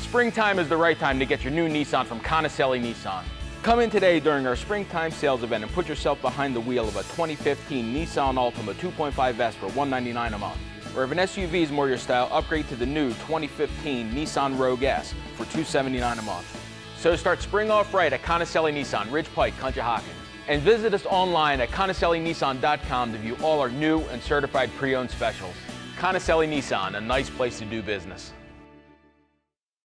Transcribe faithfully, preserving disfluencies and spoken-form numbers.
Springtime is the right time to get your new Nissan from Conicelli Nissan. Come in today during our springtime sales event and put yourself behind the wheel of a twenty fifteen Nissan Altima two point five S for one hundred ninety-nine dollars a month. Or if an S U V is more your style, upgrade to the new twenty fifteen Nissan Rogue S for two hundred seventy-nine dollars a month. So start spring off right at Conicelli Nissan, Ridge Pike, Conshohocken. And visit us online at conicelli nissan dot com to view all our new and certified pre-owned specials. Conicelli Nissan, a nice place to do business.